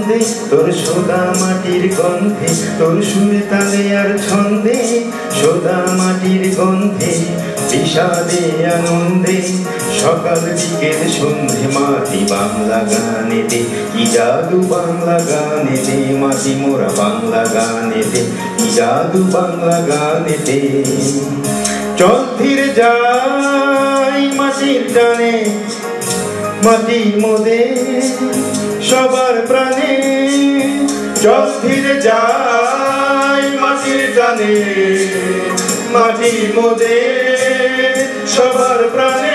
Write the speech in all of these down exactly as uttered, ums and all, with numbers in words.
মদে তোর সোদা মাটির গন্ধে, তোর সুরে তালে আর ছন্দে, সোদা মাটির গন্ধে বিষাদে আনন্দে, সকাল বিকেল সন্ধে মাটি বাংলা গানেতে, কি জাদু বাংলা গানেতে, মাটি মোরা বাংলা গানেতে, কি জাদু বাংলা গানেতে। চল ফিরে যাই মাটির টানে, মাটির মদে সবার প্রাণে, চল ফিরে যাই মাটির টানে, মাটির মদে সবার প্রাণে।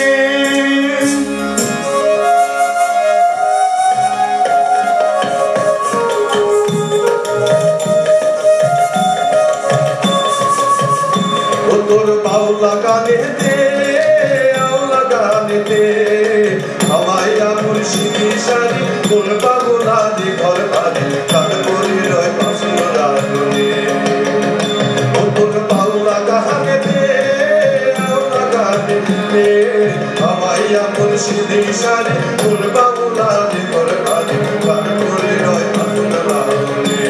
ও তোর বাউলা গানেতে, আউলা গানেতে আমায় আমুল শিখি সারি, কোন পাগলা দি ঘর বাড়ি কাল করে রয় বাসনা ধরে। ও তোর বাউলা গানেতে, আউলা গানেতে আমায় আমুল শিখি সারি, কোন পাগলা দি ঘর বাড়ি কাল করে রয় বাসনা ধরে।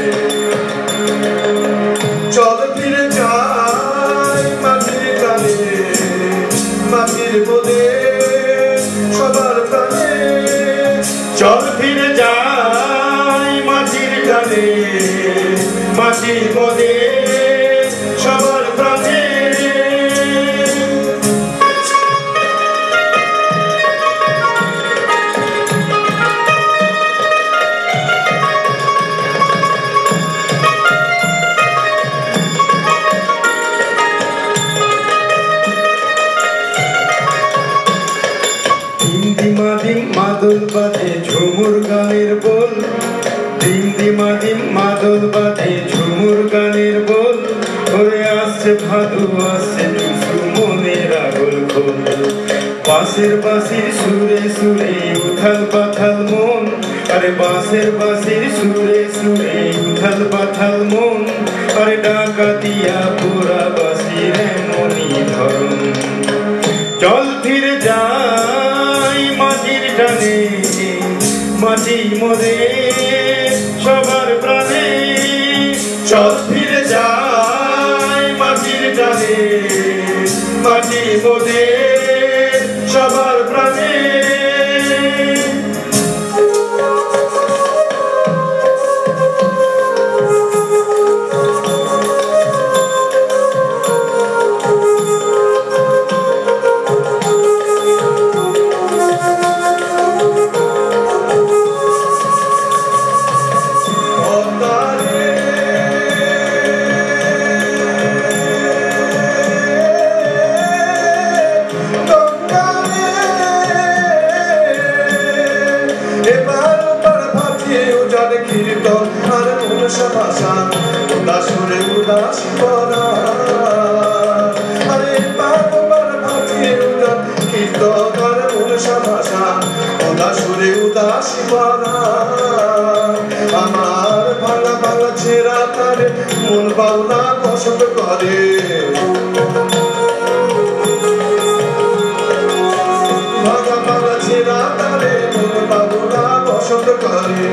চল ফিরে যাই মাটির টানে, মাটির মদে সবার প্রাণে, চল ফিরে যাই মাটির টানে, মাটির মদে সবার প্রাণে। মাদল বাজে ঝুমুর গানের বল, দিন দিমাদিম মাদল বাজে ঝুমুর গানের বল, ওরে আসছে ভাদু আসছে টুসু মনের আগল খোল। বাঁশের বাঁশির সুরে সুরে উথাল পাথাল মন, আরে বাঁশের বাঁশির সুরে সুরে উথাল পাথাল মন, আরে ডাকাতিয়া পুরা বাঁশির এমনই ধরন। চল ফিরে যাই মাটির টানে, মাটির মদে সবার প্রাণে, চল ফিরে যাই মাটির টানে, মাটির মদে সবার প্রাণে। কীর্তন আর মনসা ভাষা উদাসরে উদাসী করা, আরে বারবার ভাটিয়ে উদান কীর্তন আর মনসা ভাষা উদাসরে উদাসী করা। আমার ভাঙা ভাঙা ছেঁড়া তারে মন বাউলা পছন্দ করে, ভাঙা ভাঙা ছেঁড়া তারে মন বাউলা পছন্দ করে।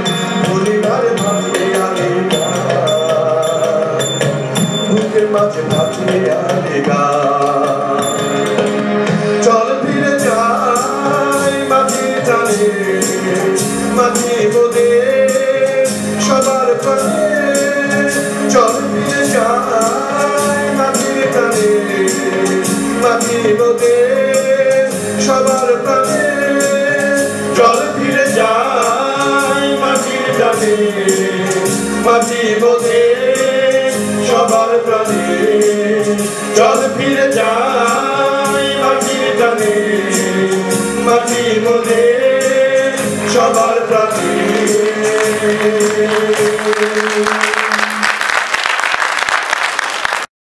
বুকের মাঝে ভাসিয়ে আনে গান, চল ফিরে যাই মাটির টানে, মাটির মদে সবার প্রাণে, চল ফিরে যাই মাটির টানে, মাটির মদে সবার প্রাণে, চল ফিরে যাই মাটির টানে, মাটির মদে সবার প্রাণে, চল ফিরে যাই মাটির টানে, মাটির মদে সবার প্রাণে।